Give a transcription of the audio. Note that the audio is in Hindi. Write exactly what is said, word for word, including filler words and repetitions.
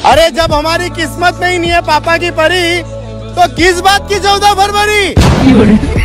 अरे जब हमारी किस्मत में ही नहीं है पापा की परी, तो किस बात की चौदह फरवरी।